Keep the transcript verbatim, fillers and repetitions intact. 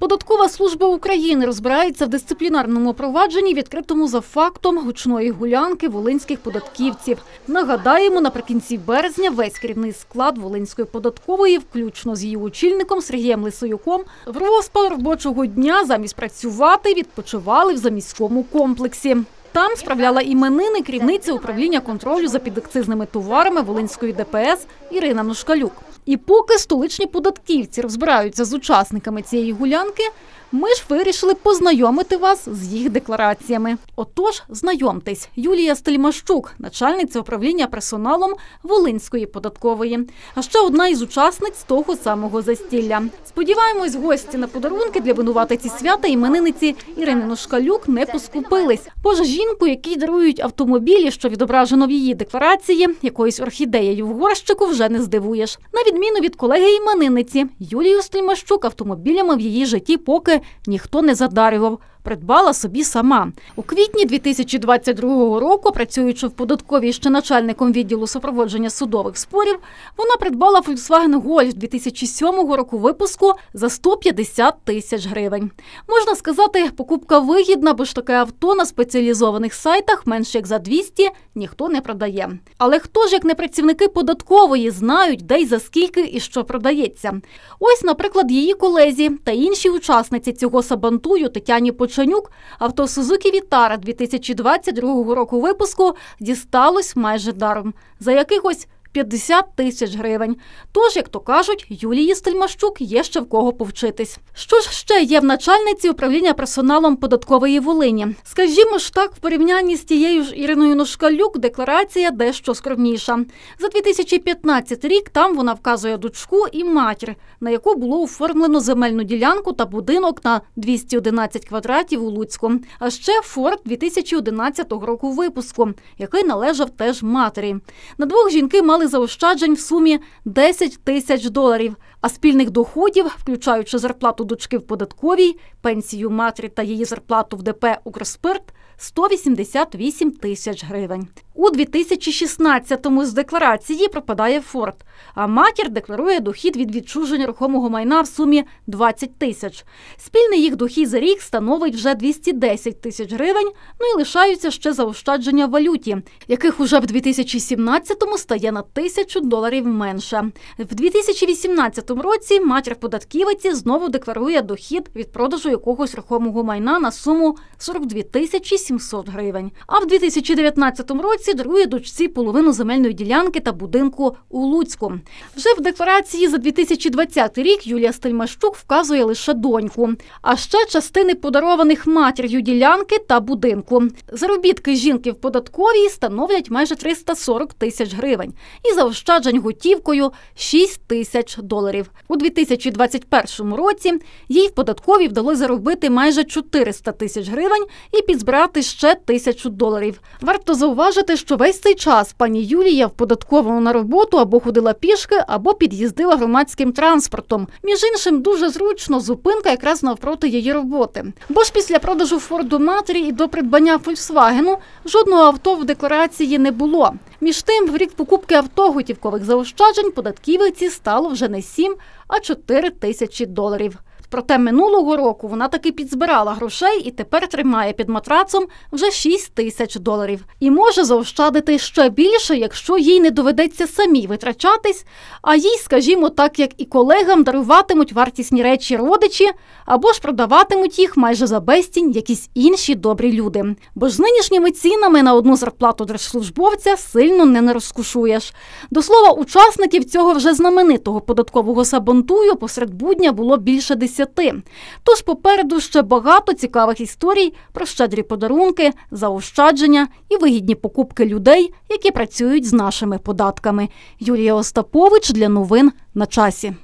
Податкова служба України розбирається в дисциплінарному провадженні, відкритому за фактом гучної гулянки волинських податківців. Нагадаємо, наприкінці березня весь керівний склад Волинської податкової, включно з її очільником Сергієм Лисоюком, в розпал робочого дня замість працювати відпочивали в заміському комплексі. Там справляла іменини керівниця управління контролю за підакцизними товарами Волинської Де Пе Ес Ірина Нушкалюк. І поки столичні податківці розбираються з учасниками цієї гулянки, ми ж вирішили познайомити вас з їх деклараціями. Отож, знайомтесь, Юлія Стельмащук, начальниця управління персоналом Волинської податкової. А ще одна із учасниць того самого застілля. Сподіваємось, гості на подарунки для винуватиці свята іменинниці Ірини Нушкалюк не поскупились. Бо ж жінку, якій дарують автомобілі, що відображено в її декларації, якоюсь орхідеєю в горщику вже не здивуєш. На відміну від колеги-іменинниці, Юлію Стельмащук автомобілями в її житті поки ніхто не задарював. Придбала собі сама. У квітні дві тисячі двадцять другого року, працюючи в податковій ще начальником відділу супроводження судових спорів, вона придбала Volkswagen Golf дві тисячі сьомого року випуску за сто п'ятдесят тисяч гривень. Можна сказати, покупка вигідна, бо ж таке авто на спеціалізованих сайтах менше як за двісті ніхто не продає. Але хто ж, як не працівники податкової, знають, де й за скільки і що продається? Ось, наприклад, її колезі та інші учасниці цього сабантую Тетяні Почанюк авто Suzuki Vitara дві тисячі двадцять другого року випуску дісталось майже даром – за якихось п'ятдесят тисяч гривень. Тож, як то кажуть, Юлії Стельмащук є ще в кого повчитись. Що ж ще є в начальниці управління персоналом податкової Волині? Скажімо ж так, в порівнянні з тією ж Іриною Нушкалюк декларація дещо скромніша. За дві тисячі п'ятнадцятий рік там вона вказує дочку і матір, на яку було оформлено земельну ділянку та будинок на двісті одинадцять квадратів у Луцьку. А ще Форд дві тисячі одинадцятого року випуску, який належав теж матері. На двох жінки мали заощаджень в сумі десять тисяч доларів, а спільних доходів, включаючи зарплату дочки в податковій, пенсію матері та її зарплату в Де Пе «Укрспирт» – сто вісімдесят вісім тисяч гривень. У дві тисячі шістнадцятому з декларації пропадає Форд, а матір декларує дохід від відчуження рухомого майна в сумі двадцять тисяч. Спільний їх дохід за рік становить вже двісті десять тисяч гривень, ну і лишаються ще заощадження в валюті, яких уже в дві тисячі сімнадцятому стає на тисячу доларів менше. В дві тисячі вісімнадцятому році матір податківиці знову декларує дохід від продажу якогось рухомого майна на суму сорок дві тисячі сімсот гривень. А в дві тисячі дев'ятнадцятому році дарує дочці половину земельної ділянки та будинку у Луцьку. Вже в декларації за дві тисячі двадцятий рік Юлія Стельмащук вказує лише доньку, а ще частини подарованих матір'ю ділянки та будинку. Заробітки жінки в податковій становлять майже триста сорок тисяч гривень і заощаджень готівкою шість тисяч доларів. У дві тисячі двадцять першому році їй в податковій вдалося заробити майже чотириста тисяч гривень і підзбирати ще тисячу доларів. Варто зауважити, що весь цей час пані Юлія в податковому на роботу або ходила пішки, або під'їздила громадським транспортом. Між іншим, дуже зручно зупинка якраз навпроти її роботи. Бо ж після продажу Форду матері і до придбання Фольксвагену жодного авто в декларації не було. Між тим, в рік покупки авто готівкових заощаджень податківиці стало вже не сім, а чотири тисячі доларів. Проте минулого року вона таки підзбирала грошей і тепер тримає під матрацом вже шість тисяч доларів. І може заощадити ще більше, якщо їй не доведеться самій витрачатись, а їй, скажімо так, як і колегам, даруватимуть вартісні речі родичі або ж продаватимуть їх майже за безцінь якісь інші добрі люди. Бо ж з нинішніми цінами на одну зарплату держслужбовця сильно не розкошуєш. До слова, учасників цього вже знаменитого податкового сабантую посеред будня було більше десяти. Тож попереду ще багато цікавих історій про щедрі подарунки, заощадження і вигідні покупки людей, які працюють з нашими податками. Юлія Остапович для новин на часі.